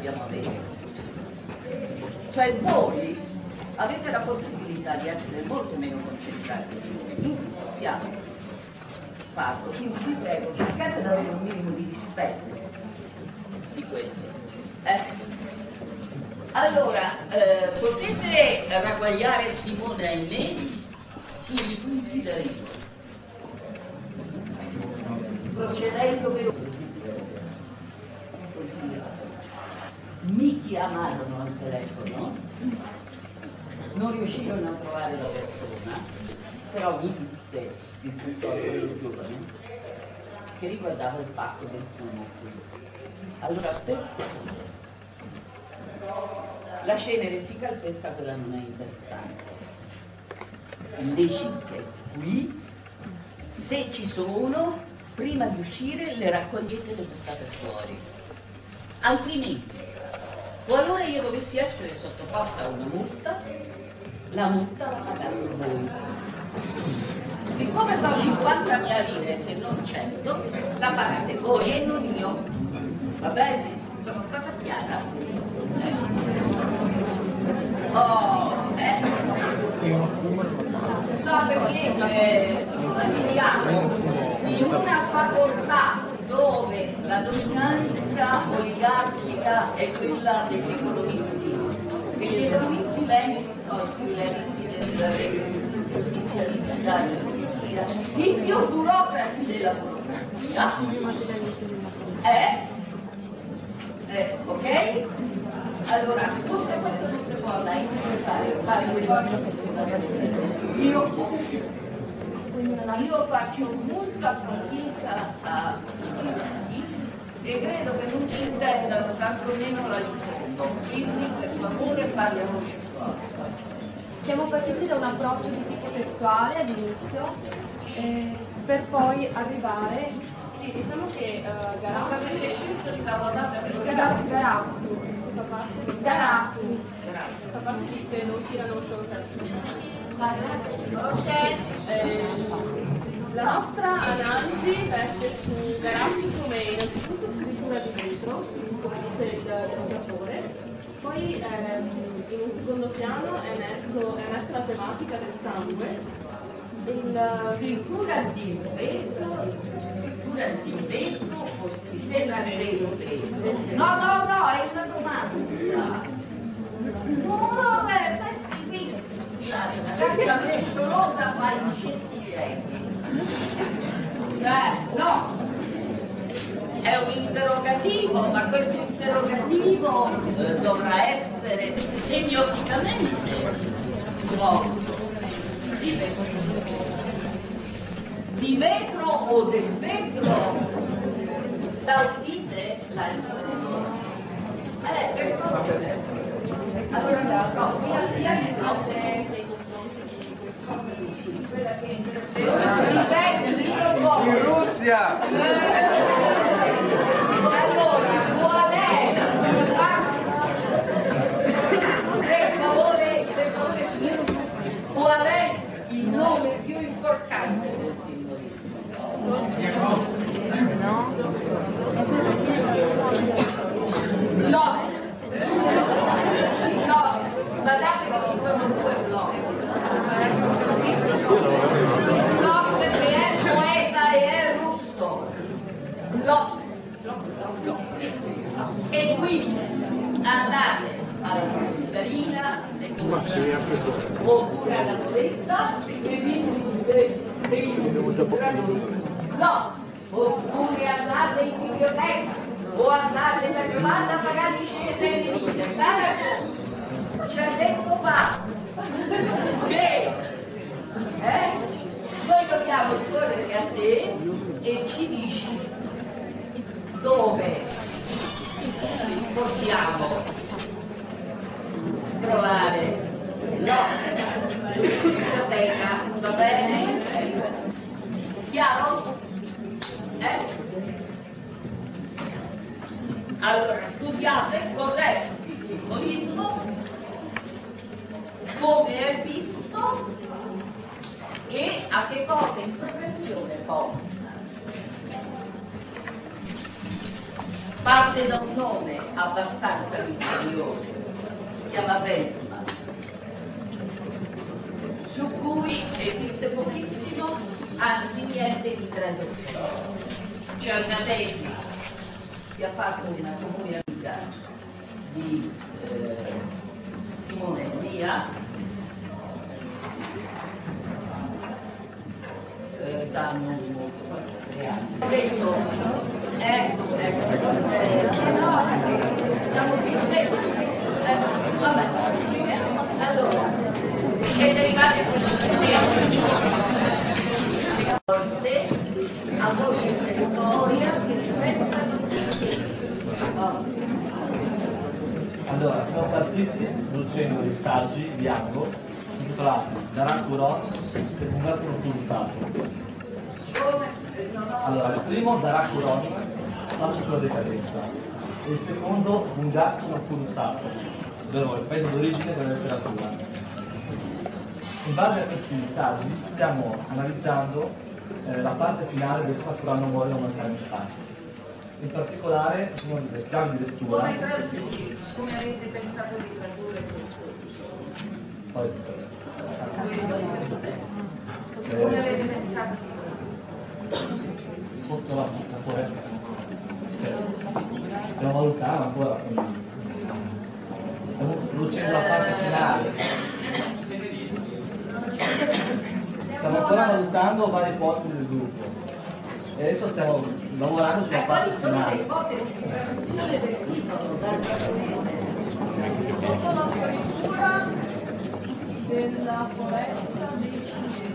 dobbiamo avere. Cioè voi avete la possibilità di essere molto meno concentrati di noi, non possiamo farlo, quindi vi prego, cercate di avere un minimo di rispetto di questo. Allora, potete ragguagliare Simone e me sui punti d'arrivo, procedendo velocemente. Mi chiamarono al telefono, non riuscirono a trovare la persona, però mi disse il piuttosto giovane che riguardava il pacco del fumo. Allora perché? La cenere si calpesta, quella non è interessante. Le cicche qui, se ci sono, prima di uscire le raccogliete e le buttate fuori. Altrimenti, qualora io dovessi essere sottoposta a una multa, la multa la pagate voi. Siccome do 50.000 lire, se non 100, la pagate voi e non io. Va bene? Sono stata chiara? No, perché viviamo in una facoltà dove la dominanza oligarchica è quella degli economisti, e gli economisti vengono sono più i più burocrati della burocrazia. Ok? Allora, tutto questo non si può da interpretare, fare le cose che sono da io faccio molta fatica a dirvi e credo che non ci intendano tantomeno l'aiuto, quindi per favore parliamo di cosa. Siamo partiti da un approccio di tipo testuale all'inizio, per poi arrivare. Sì, diciamo che Garazzi avete scelto di lavorare per Garazzi fa parte di se non tirano solo la nostra analisi veste su Garazzi come innanzitutto scrittura di vetro, come dice il lavoratore, poi in un secondo piano è messa la tematica del sangue, scrittura di vetro o scrittura di vetro? No, è una domanda. No, perché la pesciolosa fa i scienziati? No, è un interrogativo, ma questo interrogativo dovrà essere semioticamente svolto. Di vetro o del vetro? Dite la risposta. Allora no, via le cose quella che in Russia! Allora, qual è? Per favore, qual è il nome più importante del simbolismo? No, guardate che ci sono due blocchi. Blocco che è poeta e è russo. Blocco. E quindi andate alla Castellina oppure alla Poletta e vi no, oppure andate in biblioteca o andate da Giovanna a pagare i sceselli di ci ha detto fa che noi dobbiamo ricorrere a te e ci dici dove possiamo trovare la biblioteca, va bene? Chiaro? Allora studiate cos'è il simbolismo, come è visto e a che cosa in progressione porta. Parte da un nome abbastanza misterioso, si chiama Veltman, su cui esiste pochissimo, anzi niente di traduzione. C'è una tesi che ha fatto una comune amica di Simone Lia, da non molto, 3 anni. Detto, vabbè, allora, siete arrivati a questo a voce storia che riflettano Allora, siamo partiti producendo dei saggi di Ango intitolati Darak-Uron che diventano purificato. Allora, il primo Darak-Uron, saggio sulla decadenza, e il secondo Bungaku no Furusato, ovvero il paese d'origine della letteratura. In base a questi saggi stiamo analizzando la parte finale del Sakurano Mori Omakami Spazio. In particolare sono delle chiavi di lettura. come avete pensato di tradurre questo? Poi, Come avete pensato di sotto la foresta. Stiamo valutando ancora, quindi stiamo producendo la parte finale. Stiamo ancora valutando vari ipotesi del gruppo e adesso stiamo lavorando sulla parte finale. Sotto la fioritura della foresta dei ciliegi.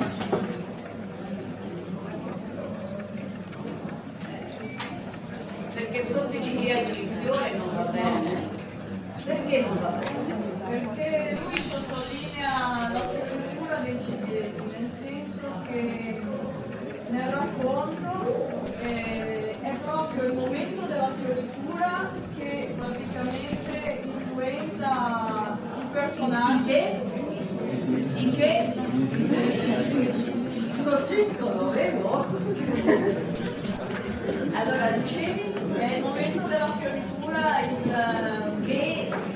Perché sotto i ciliegi il fiore non va bene. Perché non va bene? Perché lui sottolinea la fioritura dei ciliegi, nel senso che nel racconto è proprio il momento della fioritura che praticamente influenza il personaggio. Di che? Rossiscono, vero? Allora dicevi È il momento della fioritura che